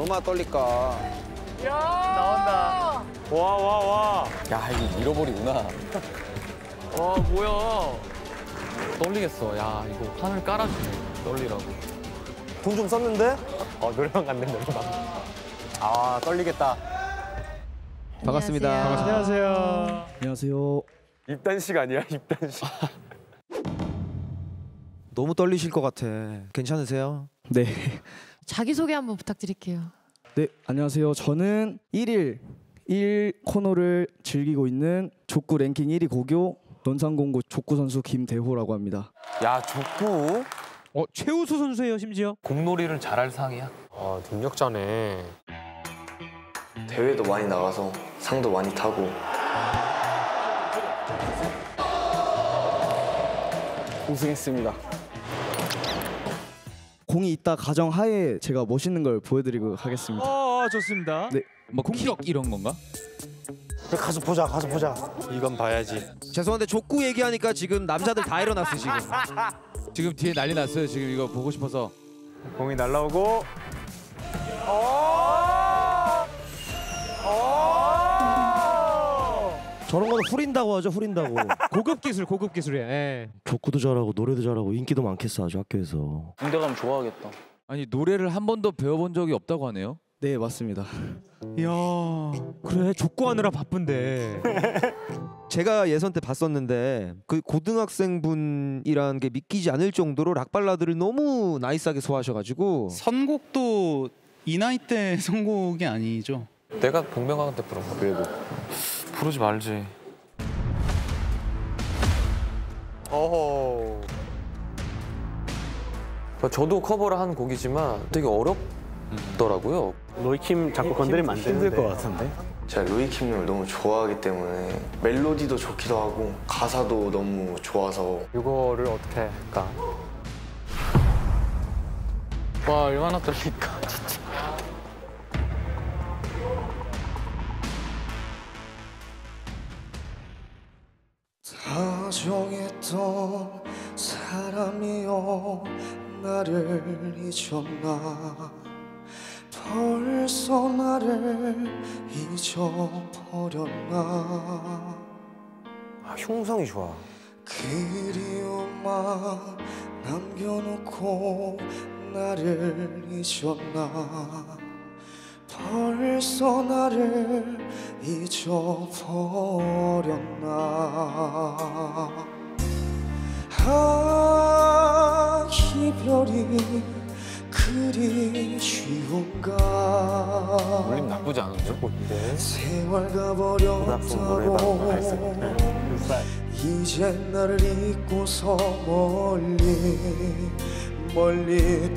얼마나 떨릴까. 나온다. 와. 야, 이거 잃어버리구나. 와, 뭐야. 떨리겠어. 야, 이거 판을 깔아주네. 떨리라고. 돈 좀 썼는데? 노래방 갔네, 노래방. 아, 떨리겠다. 반갑습니다. 안녕하세요. 안녕하세요. 입단식 아니야, 입단식. 너무 떨리실 것 같아. 괜찮으세요? 네. 자기소개 한번 부탁드릴게요. 네, 안녕하세요. 저는 1일 1 코너를 즐기고 있는 족구 랭킹 1위 고교 논산공고 족구 선수 김대호라고 합니다. 야, 족구? 최우수 선수예요, 심지어. 공놀이를 잘할 상이야. 능력자네. 대회도 많이 나가서 상도 많이 타고. 우승했습니다. 공이 있다 가정 하에 제가 멋있는 걸 보여드리고 하겠습니다. 좋습니다. 네. 뭐 공격 이런 건가? 가서 보자. 이건 봐야지. 죄송한데 족구 얘기하니까 지금 남자들 다 일어났어 지금. 지금 뒤에 난리 났어요. 지금 이거 보고 싶어서. 공이 날라오고. 저런 거는 후린다고 하죠, 후린다고. 고급 기술이야. 예. 족구도 잘하고 노래도 잘하고 인기도 많겠어, 아주 학교에서. 군대 가면 좋아하겠다. 아니 노래를 한 번도 배워본 적이 없다고 하네요. 네, 맞습니다. 이야, 그래 족구하느라 바쁜데. 제가 예선 때 봤었는데 그 고등학생분이라는 게 믿기지 않을 정도로 락 발라드를 너무 나이스하게 소화하셔가지고. 선곡도 이 나이 때 선곡이 아니죠. 내가 복면가왕 때 부른 거. 그래도. 부르지 말지. 어허. 저도 커버를 한 곡이지만 되게 어렵더라고요. 로이킴 자꾸 건드리면 안 되는데. 힘들 것 같은데. 제가 로이킴을 너무 좋아하기 때문에 멜로디도 좋기도 하고 가사도 너무 좋아서. 이거를 어떻게 할까? 와, 얼마나 떨릴까, 진짜. 다정했던 사람이여 나를 잊었나. 벌써 나를 잊어버렸나. 흉성이 좋아. 그리움만 남겨놓고 나를 잊었나. 벌써 나를 잊어버렸나. 이별이 그리 쉬운가. 울림 나쁘지 않은데? 세월 가버렸다고 이제 나를 잊고서 멀리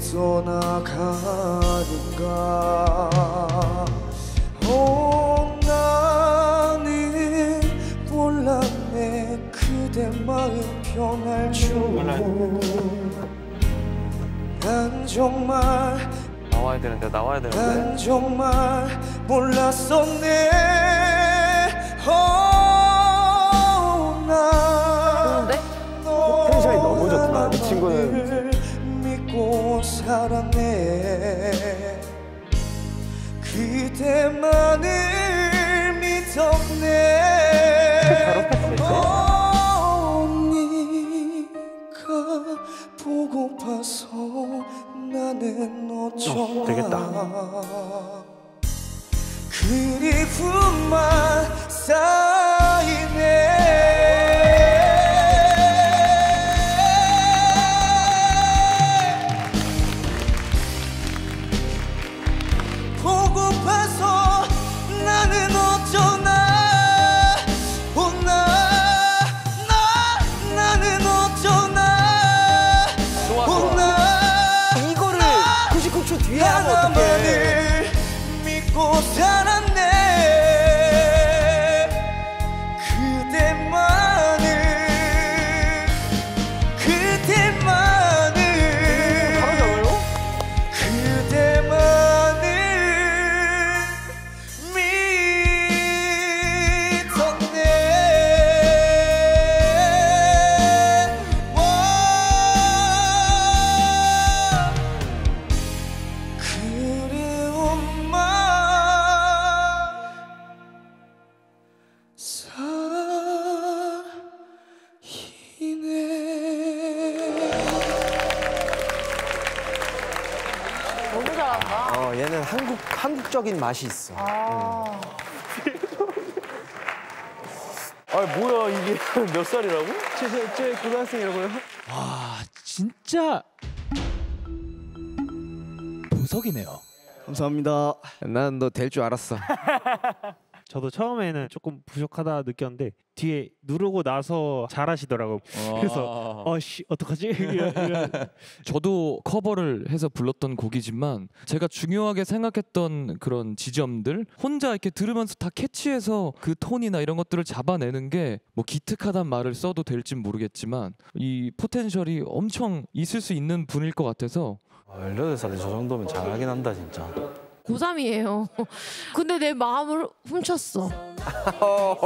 떠나가는가. 나는 몰랐네 그대 마음 변할 줄. 난 정말 난 정말 몰랐었네. 텐션이 너무 좋다. 이 친구는 믿고 살았네. 그대만을 믿었네. 네가 보고파서 나는 어쩌나. 되겠다. 그리움만 쌓이네. 보고파서 나는 어쩌나. 나는 어쩌나. 이거를 99초 뒤에 하면 어떡해. 믿고 살았네. 그리움만 얘는 한국적인 맛이 있어. 아. 뭐야 이게 몇 살이라고? 제 고등학생이라고요? 와 진짜 보석이네요. 감사합니다. 난 너 될 줄 알았어. 저도 처음에는 조금 부족하다 느꼈는데 뒤에 누르고 나서 잘하시더라고요. 그래서 어떡하지? 저도 커버를 해서 불렀던 곡이지만 제가 중요하게 생각했던 그런 지점들 혼자 이렇게 들으면서 다 캐치해서 그 톤이나 이런 것들을 잡아내는 게 뭐 기특하단 말을 써도 될진 모르겠지만 이 포텐셜이 엄청 있을 수 있는 분일 것 같아서 18살에 저 정도면 잘하긴 한다 진짜. 고3이에요. 근데 내 마음을 훔쳤어.